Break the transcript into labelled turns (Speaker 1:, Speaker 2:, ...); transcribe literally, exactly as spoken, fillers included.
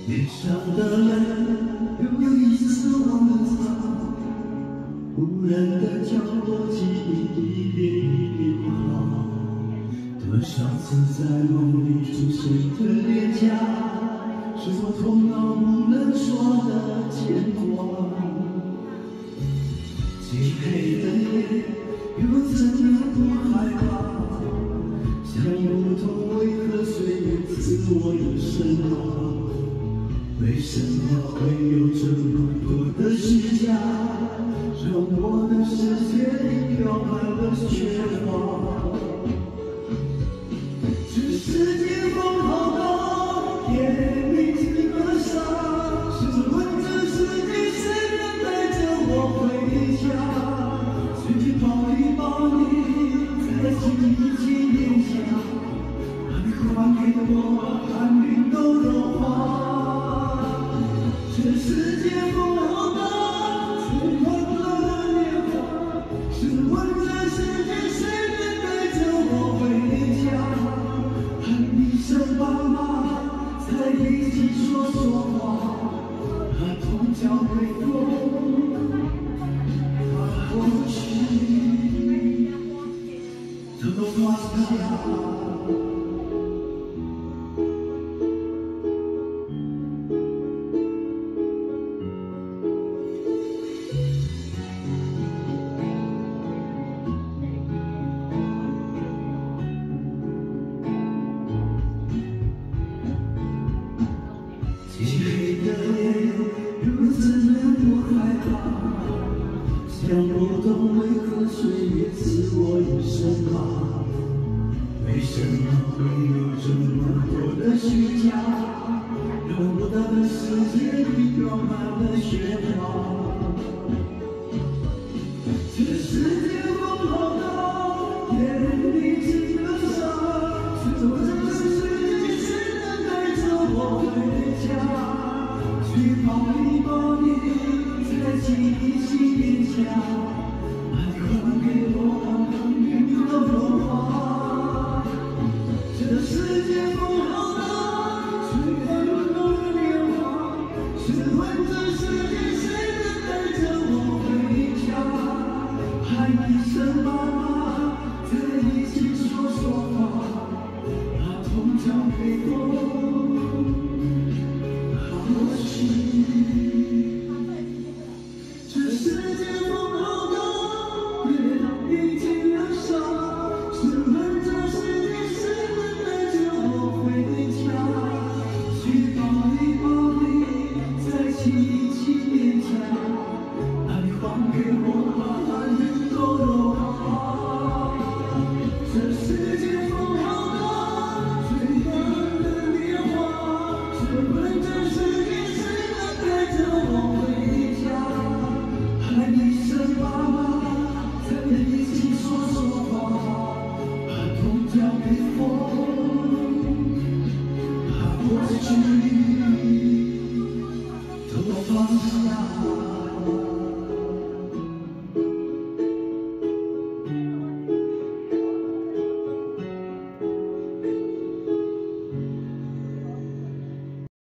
Speaker 1: 脸上的泪有一丝忘了擦，忽然的角落，记忆一遍一遍跑。多少次在梦里出现的脸颊，是我头脑不能说的牵挂。漆黑的夜，又怎能不害怕？想不通为何岁月赐我一生啊？ 为什么会有这么多的虚假，让我的世界里飘满了雪花？这世界风好大，夜里几个傻，试问这世界谁能带着我回家？随便抱一抱你，再亲一亲脸颊，把你还给我，寒云都融化。 这世界风好大，吹乱了年华。试问这世界谁能带着我回家？喊一声爸妈，在一起说说话。把痛交给风，把过去都放下。 漆黑的夜，又怎能不害怕？想不通为何岁月赐我一生啊？为什么会有这么多的虚假，让我的世界里飘满了雪花？这世界风好大，夜里几个傻，是我这世界谁能带着我回家？ 去抱一抱你，再亲一亲脸颊，把你还给我，寒云都融化。这世界风好大，吹乱了年华。试问这世界谁能带着我回家？喊一声妈妈，在一起说说话，把痛交给风。 这世界风好大，夜已经了傻。试问这世界谁能带着我回家？去抱一抱你，再亲一亲脸颊，把你还给我，把寒云都融化。这世界风好大，吹乱了年华。试问这世界谁能带着我回家？ 喊一声妈妈，在一起说说话，把痛交给风，把过去。